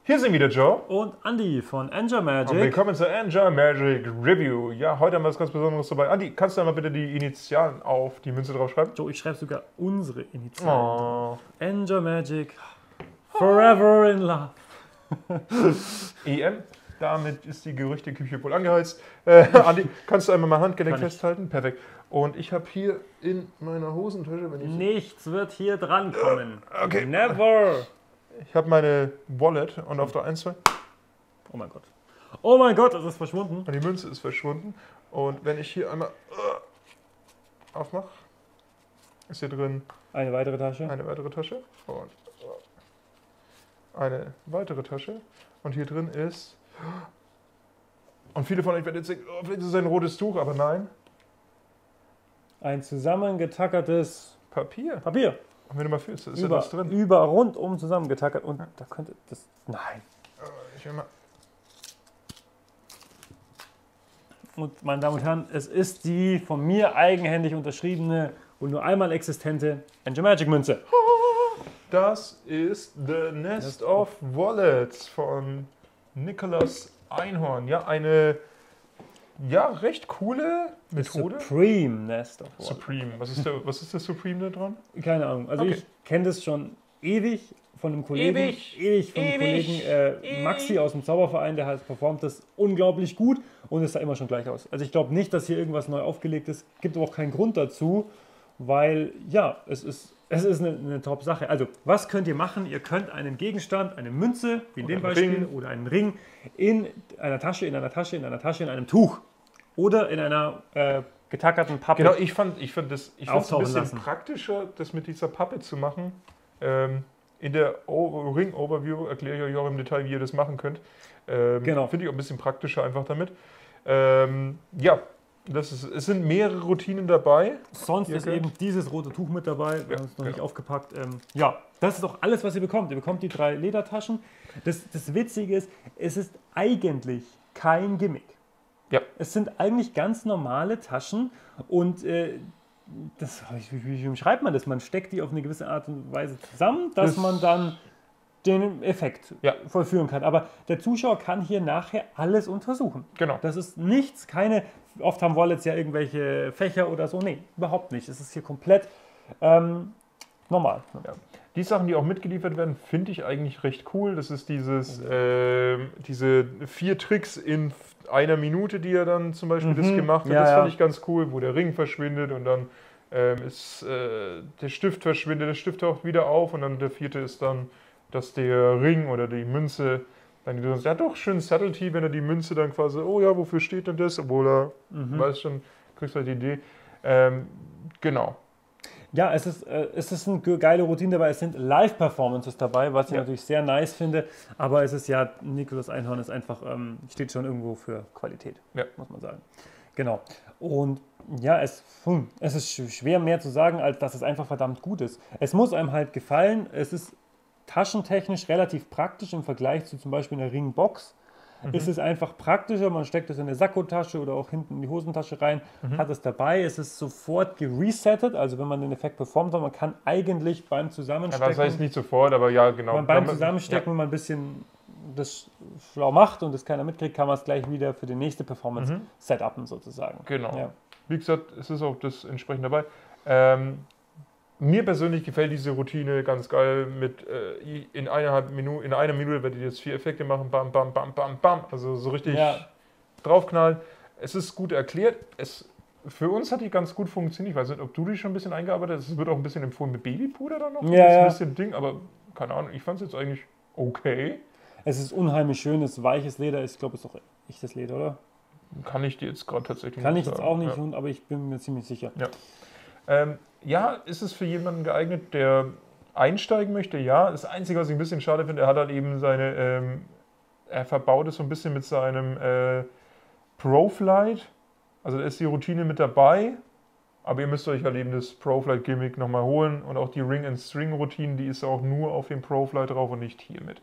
Hier sind wieder Joe und Andy von Angel Magic. und willkommen zur Angel Magic Review. Ja, heute haben wir was ganz Besonderes dabei. Andy, kannst du einmal bitte die Initialen auf die Münze draufschreiben? Joe, ich schreibe sogar unsere Initialen. Oh. Angel Magic, forever in love. EM, damit ist die Gerüchteküche wohl angeheizt. Andy, kannst du einmal mein Handgelenk festhalten? Perfekt. Und ich habe hier in meiner Hosentasche, wenn ich... Nichts wird hier dran kommen. Okay. Never. Ich habe meine Wallet und auf der 1, 2... Oh mein Gott. Oh mein Gott, es ist verschwunden. Und die Münze ist verschwunden. Und wenn ich hier einmal aufmache, ist hier drin Eine weitere Tasche. eine weitere Tasche und eine weitere Tasche. Und hier drin ist... Und viele von euch werden jetzt denken, oh, vielleicht ist es ein rotes Tuch, aber nein. Ein zusammengetackertes Papier. Papier. Und wenn du mal fühlst, ist ja das drin. Rundum zusammengetackert. Und da könnte das... Nein. Ich will mal... Und meine Damen und Herren, es ist die von mir eigenhändig unterschriebene und nur einmal existente Angel Magic Münze. Das ist The Nest of Wallets von Nicholas Einhorn. Ja, eine recht coole Methode. Supreme Nest of Wallets. Supreme. Was ist der Supreme da dran? Keine Ahnung. Also Okay. ich kenne das schon ewig von einem Kollegen. Ewig. Von einem Kollegen Maxi aus dem Zauberverein, der halt performt das unglaublich gut und es sah immer schon gleich aus. Also ich glaube nicht, dass hier irgendwas neu aufgelegt ist. Gibt aber auch keinen Grund dazu, weil ja, es ist eine Top-Sache. Also, was könnt ihr machen? Ihr könnt einen Gegenstand, eine Münze, wie in dem Beispiel, Ring. oder einen Ring, in einer Tasche, in einem Tuch oder in einer getackerten Pappe. Genau, ich fand es ein Auftauchen bisschen lassen. praktischer, das mit dieser Pappe zu machen. In der Ring-Overview erkläre ich euch auch im Detail, wie ihr das machen könnt. Genau. Finde ich auch ein bisschen praktischer einfach damit. Es sind mehrere Routinen dabei. Sonst Ihr ist könnt- eben dieses rote Tuch mit dabei. Wir haben es noch nicht genau. aufgepackt. Das ist auch alles, was ihr bekommt. Ihr bekommt die 3 Ledertaschen. Das Witzige ist, es ist eigentlich kein Gimmick. Ja. Es sind eigentlich ganz normale Taschen und wie beschreibt man das? Man steckt die auf eine gewisse Art und Weise zusammen, dass man dann den Effekt vollführen kann. Aber der Zuschauer kann hier nachher alles untersuchen. Genau. Das ist nichts, oft haben Wallets ja irgendwelche Fächer oder so. Nee, überhaupt nicht. Es ist hier komplett normal. Ja. Die Sachen, die auch mitgeliefert werden, finde ich eigentlich recht cool. Das ist diese 4 Tricks in einer Minute, die er dann zum Beispiel das gemacht hat. Ja, Das ja. fand ich ganz cool, wo der Ring verschwindet und dann der Stift verschwindet, der Stift taucht wieder auf und dann der 4. ist dann, dass der Ring oder die Münze dann ja doch schön Subtlety, wenn er die Münze dann quasi, oh ja, wofür steht denn das? Obwohl er weiß schon, kriegst halt die Idee. Genau. Ja, es ist eine geile Routine dabei. Es sind Live-Performances dabei, was ich natürlich sehr nice finde. Aber es ist ja, Nicholas Einhorn ist einfach, steht schon irgendwo für Qualität, muss man sagen. Genau. Und ja, es ist schwer mehr zu sagen, als dass es einfach verdammt gut ist. Es muss einem halt gefallen. Es ist taschentechnisch relativ praktisch im Vergleich zu zum Beispiel einer Ringbox. Es ist einfach praktischer, man steckt es in eine Sakkotasche oder auch hinten in die Hosentasche rein, hat es dabei, es ist sofort geresettet, also wenn man den Effekt performt hat, man kann eigentlich beim Zusammenstecken, Das heißt nicht sofort, aber ja, genau. wenn man beim Zusammenstecken mal ein bisschen das schlau macht und das keiner mitkriegt, kann man es gleich wieder für die nächste Performance setupen sozusagen. Genau. Ja. Wie gesagt, es ist auch das entsprechend dabei. Mir persönlich gefällt diese Routine ganz geil mit in einer Minute werdet ihr jetzt 4 Effekte machen, bam, bam, bam, bam, bam. Also so richtig draufknallen. Es ist gut erklärt. Für uns hat die ganz gut funktioniert. Ich weiß nicht, ob du die schon ein bisschen eingearbeitet hast. Es wird auch ein bisschen empfohlen mit Babypuder dann noch. Das ist ein bisschen Ding, aber keine Ahnung, ich fand es jetzt eigentlich okay. Es ist unheimlich schönes, weiches Leder. Ich glaube, es ist auch echtes Leder, oder? Kann ich dir jetzt gerade tatsächlich Kann nicht ich jetzt sagen. auch nicht, aber ich bin mir ziemlich sicher. Ja. Ist es für jemanden geeignet, der einsteigen möchte? Ja. Das Einzige, was ich ein bisschen schade finde, er hat halt eben er verbaut es so ein bisschen mit seinem Pro-Flight. Also da ist die Routine mit dabei, aber ihr müsst euch halt eben das Pro-Flight-Gimmick nochmal holen und auch die Ring-and-String-Routine, die ist auch nur auf dem Pro-Flight drauf und nicht hier mit.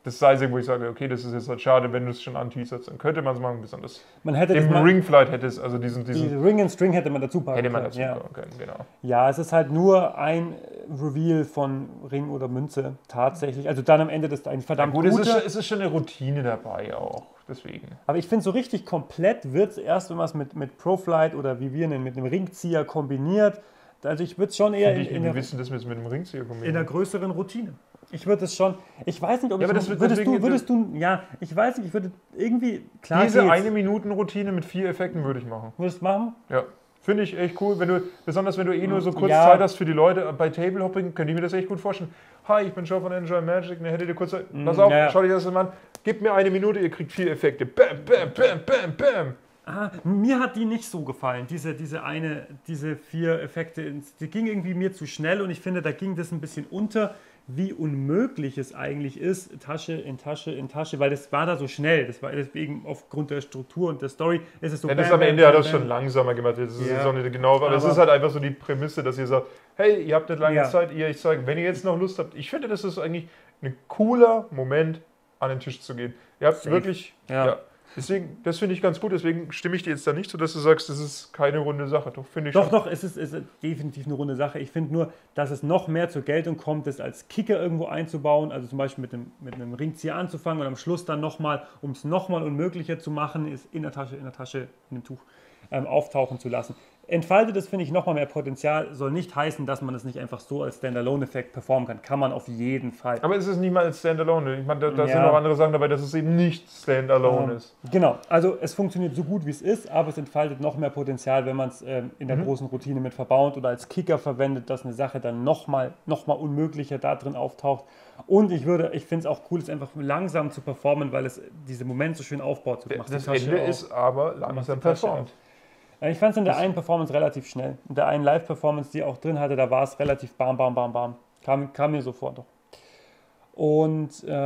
das Sizing, wo ich sage, okay, das ist jetzt halt schade, wenn du es schon anteaserst, dann könnte man es machen, besonders man hätte im Ring vielleicht hätte es, also diesen Ring and String hätte man dazu packen hätte man dazu können. packen können, genau. Ja, es ist halt nur ein Reveal von Ring oder Münze, tatsächlich. Also dann am Ende das ein verdammt gut, guter. es ist schon eine Routine dabei auch, deswegen. Aber ich finde, so richtig komplett wird es erst, wenn man es mit Proflight oder wie wir nennen, mit einem Ringzieher kombiniert. Also ich würde es schon eher wir wissen, dass wir es mit dem Ringzieher kombinieren. In einer größeren Routine. Ich würde es schon, ich weiß nicht, ob ja, ich, würdest du, ja, ich weiß nicht, ich würde irgendwie, klar diese 1-Minuten-Routine mit 4 Effekten würde ich machen. Würdest du machen? Ja. Finde ich echt cool, besonders wenn du nur so kurz Zeit hast für die Leute. Bei Table Hopping könnte ich mir das echt gut vorstellen. Hi, ich bin Joe von Enjoy Magic, hättet ihr kurz Zeit. Pass auf, schau dich das mal an. Gebt mir 1 Minute, ihr kriegt 4 Effekte. Bam, bam, bam, bam, bam. Mir hat die nicht so gefallen, diese 4 Effekte. Die ging irgendwie mir zu schnell und ich finde, da ging das ein bisschen unter, wie unmöglich es eigentlich ist, Tasche in Tasche in Tasche, weil das war da so schnell. Das war deswegen aufgrund der Struktur und der Story ist es so. Ja, das am Ende hat das schon langsamer gemacht. Das ist auch nicht genau, aber es ist halt einfach so die Prämisse, dass ihr sagt, hey, ihr habt nicht lange Zeit, ihr euch zeigen, wenn ihr jetzt noch Lust habt. Ich finde, das ist eigentlich ein cooler Moment, an den Tisch zu gehen. Ihr habt wirklich, deswegen, das finde ich ganz gut, deswegen stimme ich dir jetzt da nicht so, dass du sagst, das ist keine runde Sache. Doch, finde ich schon. Doch, es ist definitiv eine runde Sache. Ich finde nur, dass es noch mehr zur Geltung kommt, das als Kicker irgendwo einzubauen, also zum Beispiel mit einem Ringzieher anzufangen und am Schluss dann nochmal, um es nochmal unmöglicher zu machen, ist in der Tasche, in einem Tuch auftauchen zu lassen. Entfaltet es, finde ich, nochmal mehr Potenzial. Soll nicht heißen, dass man es nicht einfach so als Standalone-Effekt performen kann. Kann man auf jeden Fall. Aber es ist nicht mal als Standalone. Ich meine, da sind noch andere Sachen dabei, dass es eben nicht Standalone ist. Genau. Also es funktioniert so gut, wie es ist, aber es entfaltet noch mehr Potenzial, wenn man es in der großen Routine mit verbaut oder als Kicker verwendet, dass eine Sache dann nochmal unmöglicher da drin auftaucht. Und ich finde es auch cool, es einfach langsam zu performen, weil es diese Momente so schön aufbaut. Das Ende ist aber langsam performt. Ich fand es in der einen Performance relativ schnell. In der einen Live-Performance, die auch drin hatte, da war es relativ bam, bam, bam, bam. Kam mir so vor doch. Und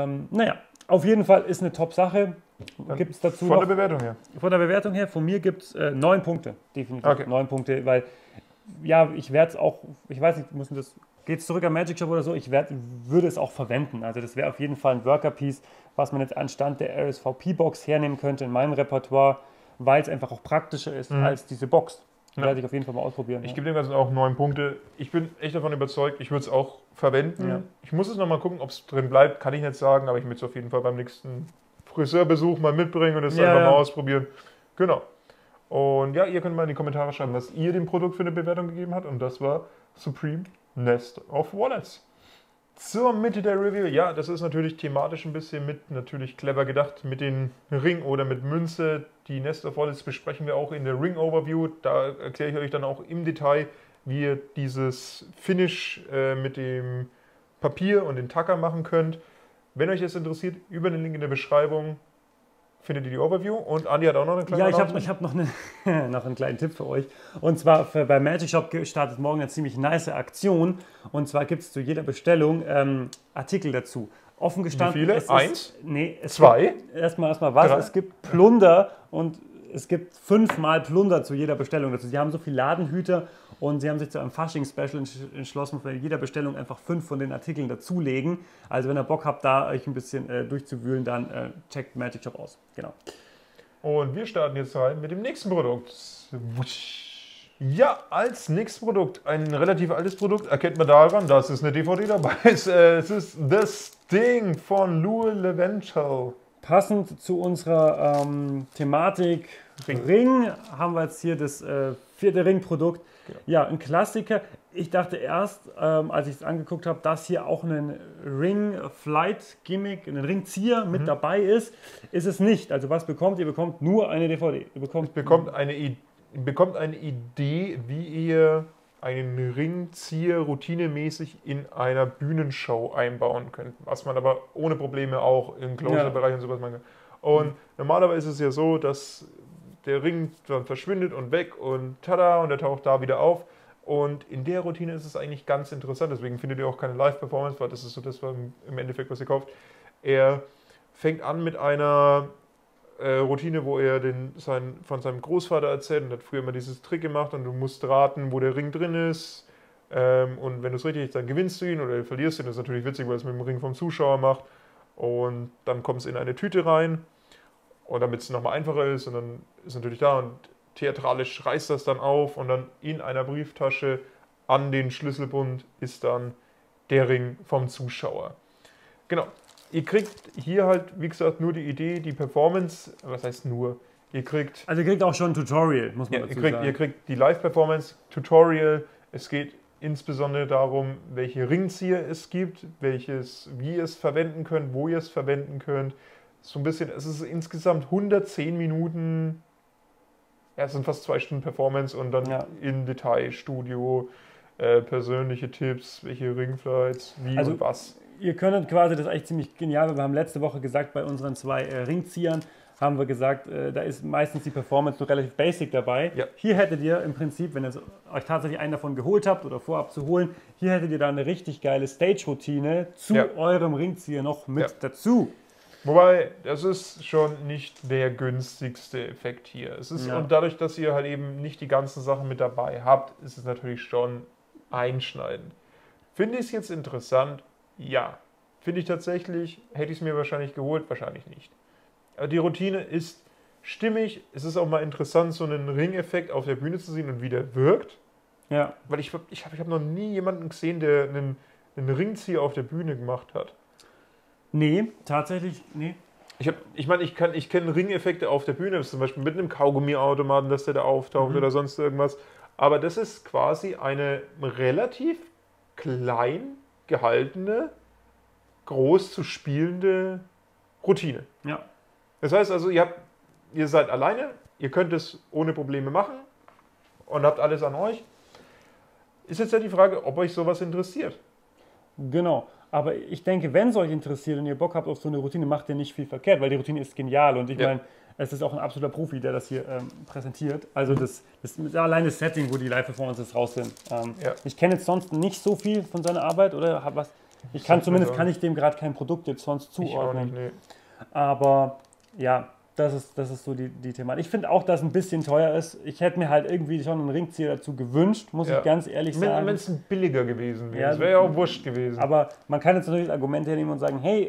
auf jeden Fall ist eine Top-Sache. Gibt es dazu von der Bewertung her? Von der Bewertung her, von mir gibt es 9 Punkte. Definitiv. Okay. 9 Punkte, weil ich werde es auch, ich weiß nicht, geht es zurück am Magic Shop oder so, würde es auch verwenden. Also das wäre auf jeden Fall ein Worker-Piece, was man jetzt anstatt der RSVP-Box hernehmen könnte in meinem Repertoire, weil es einfach auch praktischer ist als diese Box. Werde ich auf jeden Fall mal ausprobieren. Ich gebe dem Ganzen auch 9 Punkte. Ich bin echt davon überzeugt, ich würde es auch verwenden. Ja. Ich muss es nochmal gucken, ob es drin bleibt, kann ich nicht sagen, aber ich würde es auf jeden Fall beim nächsten Friseurbesuch mal mitbringen und es einfach mal ausprobieren. Genau. Und ja, ihr könnt mal in die Kommentare schreiben, was ihr dem Produkt für eine Bewertung gegeben habt. Und das war Supreme Nest of Wallets. Zur Mitte der Review. Ja, das ist natürlich thematisch ein bisschen natürlich clever gedacht mit den Ring oder mit Münze. Die Nest of Wallets besprechen wir auch in der Ring Overview. Da erkläre ich euch dann auch im Detail, wie ihr dieses Finish mit dem Papier und den Tacker machen könnt. Wenn euch das interessiert, über den Link in der Beschreibung findet ihr die Overview. Und Andi hat auch noch eine kleine ich habe noch einen kleinen Tipp für euch. Und zwar bei Magic Shop startet morgen eine ziemlich nice Aktion. Und zwar gibt es zu jeder Bestellung Artikel dazu. Offen gestanden. Wie viele? 1? Nee, 2? Erstmal was. 3? Es gibt Plunder und es gibt 5-mal Plunder zu jeder Bestellung dazu. Sie haben so viele Ladenhüter und sie haben sich zu einem Fasching-Special entschlossen, für jeder Bestellung einfach 5 von den Artikeln dazulegen. Also wenn ihr Bock habt, da euch ein bisschen durchzuwühlen, dann checkt Magic Shop aus. Genau. Und wir starten jetzt rein mit dem nächsten Produkt. Ja, als nächstes Produkt, ein relativ altes Produkt, erkennt man daran, dass es eine DVD dabei ist. Es ist The Sting von Lou Leventhal. Passend zu unserer Thematik Ring haben wir jetzt hier das 4. Ring-Produkt. Ja, ein Klassiker. Ich dachte erst, als ich es angeguckt habe, dass hier auch ein Ring-Flight-Gimmick, ein Ringzieher mit dabei ist. Ist es nicht. Also was bekommt ihr? Bekommt nur eine DVD. Ihr bekommt eine Idee, wie ihr einen Ringzieher routinemäßig in einer Bühnenshow einbauen könnt. Was man aber ohne Probleme auch im Closer-Bereich und sowas machen kann. Und normalerweise ist es ja so, dass der Ring dann verschwindet und weg und tada, und er taucht da wieder auf. Und in der Routine ist es eigentlich ganz interessant, deswegen findet ihr auch keine Live-Performance, weil das ist so das im Endeffekt, was ihr kauft. Er fängt an mit einer Routine, wo er von seinem Großvater erzählt und hat früher immer dieses Trick gemacht und du musst raten, wo der Ring drin ist. Und wenn du es richtig ist, dann gewinnst du ihn oder verlierst ihn. Das ist natürlich witzig, weil es mit dem Ring vom Zuschauer macht. und dann kommt es in eine Tüte rein und damit es nochmal einfacher ist und dann ist natürlich da und theatralisch reißt das dann auf und dann in einer Brieftasche an den Schlüsselbund ist dann der Ring vom Zuschauer. Genau. Ihr kriegt hier halt, wie gesagt, nur die Idee, die Performance, was heißt nur, ihr kriegt auch schon ein Tutorial, muss man dazu sagen. Ihr kriegt die Live-Performance, Tutorial, es geht insbesondere darum, welche Ringzieher es gibt, wie ihr es verwenden könnt, wo ihr es verwenden könnt. So ein bisschen, es ist insgesamt 110 Minuten, ja, es sind fast 2 Stunden Performance und dann im Detail, Studio, persönliche Tipps, welche Ringflights, wie und was. Ihr könnt quasi, das ist eigentlich ziemlich genial, weil wir haben letzte Woche gesagt, bei unseren 2 Ringziehern, haben wir gesagt, da ist meistens die Performance noch relativ basic dabei. Ja. Hier hättet ihr im Prinzip, wenn ihr euch tatsächlich einen davon geholt habt oder vorhabt zu holen, hier hättet ihr da eine richtig geile Stage-Routine zu eurem Ringzieher noch mit dazu. Wobei, das ist schon nicht der günstigste Effekt hier. Es ist, und dadurch, dass ihr halt eben nicht die ganzen Sachen mit dabei habt, ist es natürlich schon einschneidend. Finde ich es jetzt interessant? Ja. Finde ich tatsächlich, hätte ich es mir wahrscheinlich geholt? Wahrscheinlich nicht. Aber die Routine ist stimmig. Es ist auch mal interessant, so einen Ringeffekt auf der Bühne zu sehen und wie der wirkt. Ja. Weil ich hab noch nie jemanden gesehen, der einen Ringzieher auf der Bühne gemacht hat. Nee, tatsächlich, nee. Ich kenne Ringeffekte auf der Bühne, das ist zum Beispiel mit einem Kaugummiautomaten, dass der da auftaucht oder sonst irgendwas. Aber das ist quasi eine relativ klein gehaltene, groß zu spielende Routine. Ja. Das heißt also, ihr seid alleine, ihr könnt es ohne Probleme machen und habt alles an euch. Ist jetzt ja die Frage, ob euch sowas interessiert. Genau. Aber ich denke, wenn es euch interessiert und ihr Bock habt auf so eine Routine, macht ihr nicht viel verkehrt, weil die Routine ist genial und ich meine, es ist auch ein absoluter Profi, der das hier präsentiert. Also das ist allein das Setting, wo die Live-Performances raus sind. Ich kenne jetzt sonst nicht so viel von seiner Arbeit oder was. Kann ich dem gerade kein Produkt jetzt sonst zuordnen. Ich auch nicht, nee. Aber ja, das ist so die Thematik. Ich finde auch, dass es ein bisschen teuer ist. Ich hätte mir halt irgendwie schon einen Ringzieher dazu gewünscht, muss ich ganz ehrlich sagen. Wenn es billiger gewesen wäre. Das wäre ja auch wurscht gewesen. Aber man kann jetzt natürlich das Argument hernehmen und sagen, hey,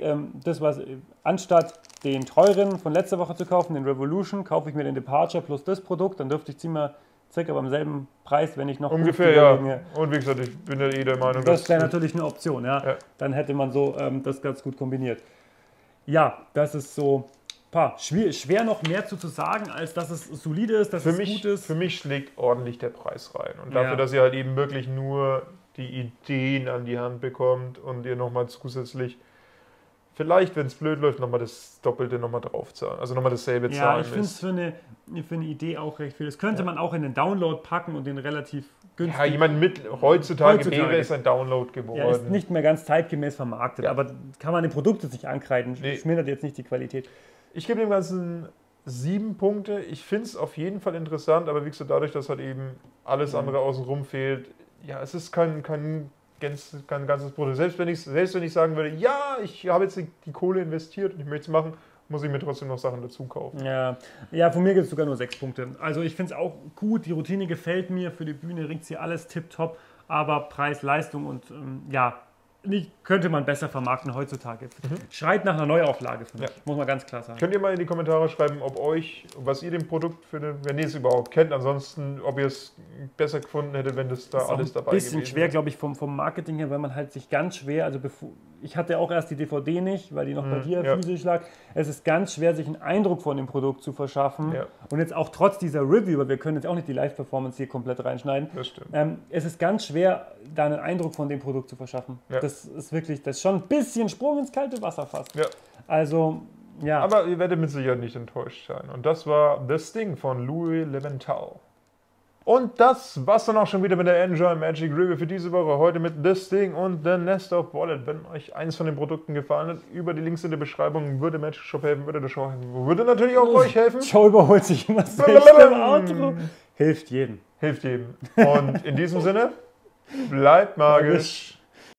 anstatt den teuren von letzter Woche zu kaufen, den Revolution, kaufe ich mir den Departure plus das Produkt, dann dürfte ich circa beim selben Preis, wenn ich noch... Ungefähr, ja. Und wie gesagt, ich bin ja der Meinung, das wäre natürlich eine Option, ja. Dann hätte man so das ganz gut kombiniert. Ja, das ist so... Schwer noch mehr zu sagen, als dass es solide ist, dass es gut ist. Für mich schlägt ordentlich der Preis rein. Und dafür, dass ihr halt eben wirklich nur die Ideen an die Hand bekommt und ihr nochmal zusätzlich, vielleicht, wenn es blöd läuft, nochmal das Doppelte nochmal drauf zahlen. Also nochmal dasselbe zahlen. Ja, ich finde es für eine Idee auch recht viel. Das könnte man auch in den Download packen und den relativ günstig... Ja, ich meine, heutzutage wäre es ein Download geworden. Ja, ist nicht mehr ganz zeitgemäß vermarktet, aber kann man den Produkt jetzt nicht ankreiden. Schmälert jetzt nicht die Qualität. Ich gebe dem Ganzen 7 Punkte. Ich finde es auf jeden Fall interessant, aber wie gesagt, dadurch, dass halt eben alles andere außenrum fehlt, ja, es ist kein ganzes Produkt. Selbst wenn ich sagen würde, ja, ich habe jetzt die Kohle investiert und ich möchte es machen, muss ich mir trotzdem noch Sachen dazu kaufen. Ja, von mir gibt es sogar nur 6 Punkte. Also ich finde es auch gut, die Routine gefällt mir, für die Bühne ringt sie alles tipptopp, aber Preis, Leistung und könnte man besser vermarkten heutzutage. Schreit nach einer Neuauflage, finde ich. Muss man ganz klar sagen. Könnt ihr mal in die Kommentare schreiben, was ihr dem Produkt findet, wenn ihr es überhaupt kennt. Ansonsten, ob ihr es besser gefunden hättet, wenn das da alles dabei gewesen wäre. Ein bisschen schwer, glaube ich, vom Marketing her, weil man halt sich ganz schwer, ich hatte auch erst die DVD nicht, weil die noch bei dir physisch lag. Es ist ganz schwer, sich einen Eindruck von dem Produkt zu verschaffen. Ja. Und jetzt auch trotz dieser Review, weil wir können jetzt auch nicht die Live-Performance hier komplett reinschneiden. Das stimmt. Es ist ganz schwer, da einen Eindruck von dem Produkt zu verschaffen. Ja. Das ist schon ein bisschen Sprung ins kalte Wasser fast. Ja. Also, ja. Aber ihr werdet mit Sicherheit nicht enttäuscht sein. Und das war The Sting von Louis Leventhal. Und das war's dann auch schon wieder mit der Enjoy Magic Review für diese Woche. Heute mit The Sting und The Nest of Wallet. Wenn euch eins von den Produkten gefallen hat, über die Links in der Beschreibung, würde Magic Shop helfen, würde der Show helfen, würde natürlich auch euch helfen. Show überholt sich immer selbst im Outro. Hilft jedem. Hilft jedem. Und in diesem Sinne, bleibt magisch.